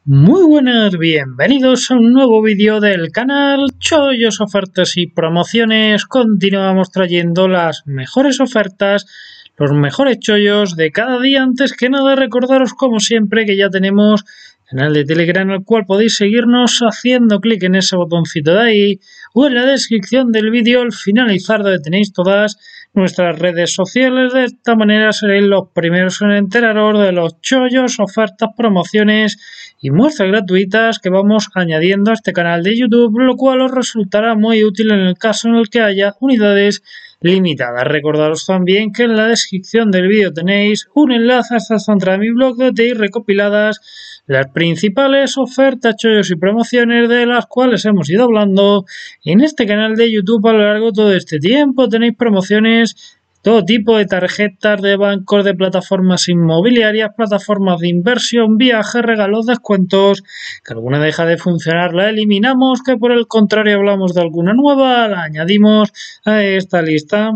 Muy buenas, bienvenidos a un nuevo vídeo del canal Chollos, Ofertas y Promociones. Continuamos trayendo las mejores ofertas, los mejores chollos de cada día. Antes que nada, recordaros como siempre que ya tenemos canal de Telegram al cual podéis seguirnos haciendo clic en ese botoncito de ahí o en la descripción del vídeo al finalizar, donde tenéis todas nuestras redes sociales. De esta manera seréis los primeros en enteraros de los chollos, ofertas, promociones y muestras gratuitas que vamos añadiendo a este canal de YouTube, lo cual os resultará muy útil en el caso en el que haya unidades limitadas. Recordaros también que en la descripción del vídeo tenéis un enlace hasta de mi blog donde tenéis recopiladas las principales ofertas, chollos y promociones de las cuales hemos ido hablando en este canal de YouTube a lo largo de todo este tiempo. Tenéis promociones, todo tipo de tarjetas de bancos, de plataformas inmobiliarias, plataformas de inversión, viajes, regalos, descuentos. Que alguna deja de funcionar la eliminamos, que por el contrario hablamos de alguna nueva, la añadimos a esta lista.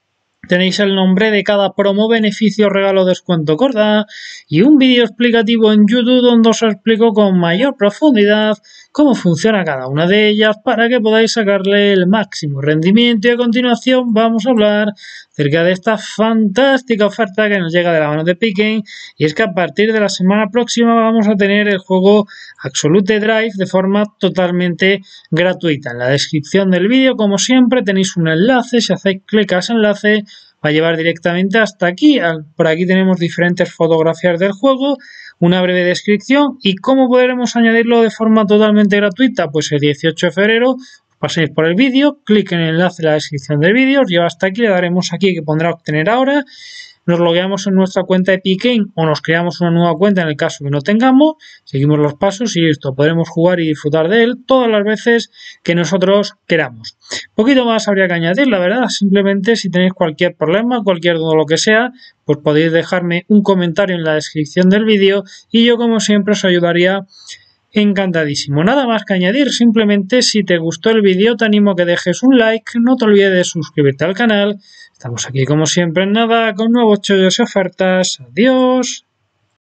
Tenéis el nombre de cada promo, beneficio, regalo, descuento, corda y un vídeo explicativo en YouTube donde os explico con mayor profundidad cómo funciona cada una de ellas para que podáis sacarle el máximo rendimiento. Y a continuación vamos a hablar acerca de esta fantástica oferta que nos llega de la mano de Piquen, y es que a partir de la semana próxima vamos a tener el juego Absolute Drive de forma totalmente gratuita. En la descripción del vídeo, como siempre, tenéis un enlace. Si hacéis clic a ese enlace va a llevar directamente hasta aquí. Por aquí tenemos diferentes fotografías del juego, una breve descripción y cómo podremos añadirlo de forma totalmente gratuita. Pues el 18 de febrero paséis por el vídeo, clic en el enlace en la descripción del vídeo, os lleva hasta aquí, le daremos aquí que pondrá obtener ahora. Nos logueamos en nuestra cuenta de Piquen o nos creamos una nueva cuenta en el caso que no tengamos, seguimos los pasos y listo, podremos jugar y disfrutar de él todas las veces que nosotros queramos. Poquito más habría que añadir, la verdad. Simplemente si tenéis cualquier problema, cualquier duda, lo que sea, pues podéis dejarme un comentario en la descripción del vídeo y yo, como siempre, os ayudaría encantadísimo. Nada más que añadir, simplemente si te gustó el vídeo te animo a que dejes un like, no te olvides de suscribirte al canal. Estamos aquí como siempre en nada con nuevos chollos y ofertas. Adiós.